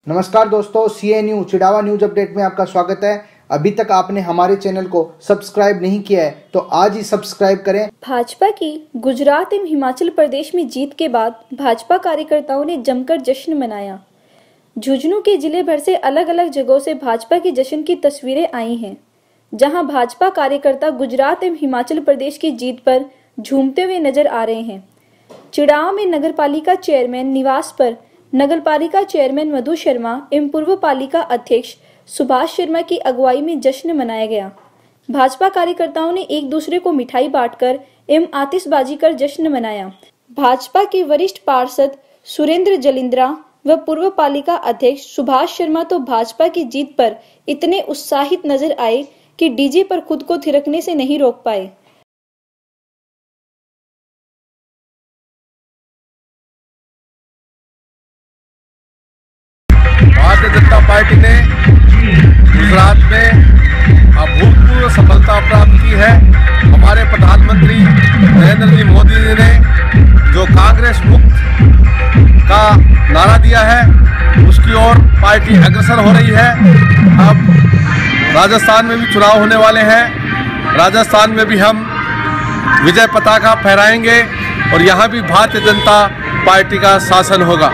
नमस्कार दोस्तों, CNU Chirawa news update में आपका स्वागत है। अभी तक आपने हमारे चैनल को सब्सक्राइब नहीं किया है तो आज ही सब्सक्राइब करें। भाजपा की गुजरात एवं हिमाचल प्रदेश में जीत के बाद भाजपा कार्यकर्ताओं ने जमकर जश्न मनाया। झुंझुनू के जिले भर से अलग अलग जगहों से भाजपा के जश्न की तस्वीरें आई हैं, जहां भाजपा कार्यकर्ता गुजरात एवं हिमाचल प्रदेश की जीत पर झूमते हुए नजर आ रहे हैं। चिड़ावा में नगरपालिका चेयरमैन निवास पर नगरपालिका चेयरमैन मधु शर्मा एवं पूर्व पालिका अध्यक्ष सुभाष शर्मा की अगुवाई में जश्न मनाया गया। भाजपा कार्यकर्ताओं ने एक दूसरे को मिठाई बांटकर एवं आतिशबाजी कर जश्न मनाया। भाजपा के वरिष्ठ पार्षद सुरेंद्र जलिंद्रा व पूर्व पालिका अध्यक्ष सुभाष शर्मा तो भाजपा की जीत पर इतने उत्साहित नजर आए कि डीजे पर खुद को थिरकने से नहीं रोक पाए। भारतीय जनता पार्टी ने गुजरात में अभूतपूर्व सफलता प्राप्त की है। हमारे प्रधानमंत्री नरेंद्र जी मोदी जी ने जो कांग्रेस मुक्त का नारा दिया है उसकी ओर पार्टी अग्रसर हो रही है। अब राजस्थान में भी चुनाव होने वाले हैं। राजस्थान में भी हम विजय पताका फहराएंगे और यहाँ भी भारतीय जनता पार्टी का शासन होगा।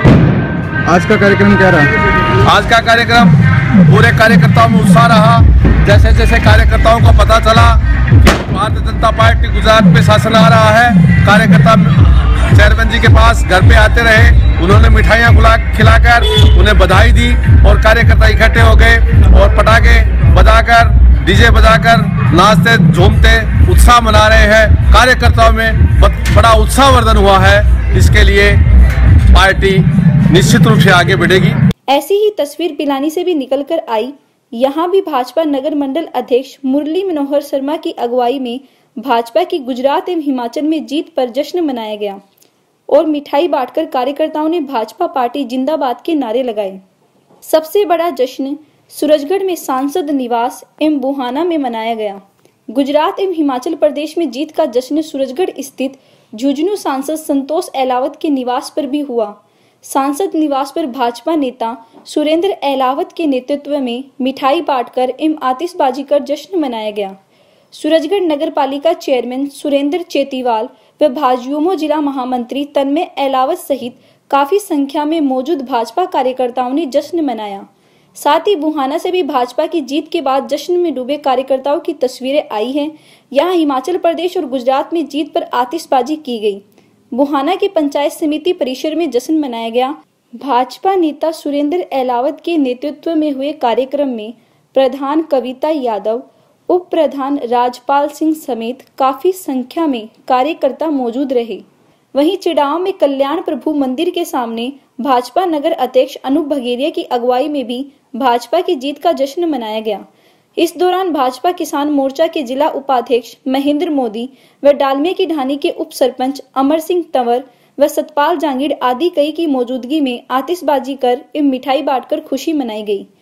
आज का कार्यक्रम क्या रहा? आज का कार्यक्रम पूरे कार्यकर्ताओं में उत्साह रहा। जैसे जैसे कार्यकर्ताओं को पता चला कि भारतीय जनता पार्टी गुजरात में शासन आ रहा है, कार्यकर्ता चेयरमैन जी के पास घर पे आते रहे। उन्होंने मिठाइयाँ खिलाकर उन्हें बधाई दी और कार्यकर्ता इकट्ठे हो गए और पटाखे बजाकर डीजे बजाकर नाचते झूमते उत्साह मना रहे हैं। कार्यकर्ताओं में बड़ा उत्साहवर्धन हुआ है। इसके लिए पार्टी निश्चित रूप से आगे बढ़ेगी। ऐसी ही तस्वीर पिलानी से भी निकलकर आई। यहाँ भी भाजपा नगर मंडल अध्यक्ष मुरली मनोहर शर्मा की अगुवाई में भाजपा की गुजरात एवं हिमाचल में जीत पर जश्न मनाया गया और मिठाई बांटकर कार्यकर्ताओं ने भाजपा पार्टी जिंदाबाद के नारे लगाए। सबसे बड़ा जश्न सूरजगढ़ में सांसद निवास एवं बुहाना में मनाया गया। गुजरात एवं हिमाचल प्रदेश में जीत का जश्न सूरजगढ़ स्थित झुंझुनू सांसद संतोष अहलावत के निवास पर भी हुआ। सांसद निवास पर भाजपा नेता सुरेंद्र अहलावत के नेतृत्व में मिठाई बांटकर एवं आतिशबाजी कर जश्न मनाया गया। सूरजगढ़ नगर पालिका चेयरमैन सुरेंद्र चेतीवाल व भाजयुमो जिला महामंत्री तन्मय अहलावत सहित काफी संख्या में मौजूद भाजपा कार्यकर्ताओं ने जश्न मनाया। साथ ही बुहाना से भी भाजपा की जीत के बाद जश्न में डूबे कार्यकर्ताओं की तस्वीरें आई हैं। यहाँ हिमाचल प्रदेश और गुजरात में जीत पर आतिशबाजी की गई। बुहाना की पंचायत समिति परिसर में जश्न मनाया गया। भाजपा नेता सुरेंद्र अहलावत के नेतृत्व में हुए कार्यक्रम में प्रधान कविता यादव, उप प्रधान राजपाल सिंह समेत काफी संख्या में कार्यकर्ता मौजूद रहे। वहीं चिड़ावा में कल्याण प्रभु मंदिर के सामने भाजपा नगर अध्यक्ष अनूप बघेरिया की अगुवाई में भी भाजपा की जीत का जश्न मनाया गया। इस दौरान भाजपा किसान मोर्चा के जिला उपाध्यक्ष महेंद्र मोदी व डालमिया की ढाणी के उप सरपंच अमर सिंह तंवर व सतपाल जांगीड़ आदि कई की मौजूदगी में आतिशबाजी कर एवं मिठाई बांटकर खुशी मनाई गई।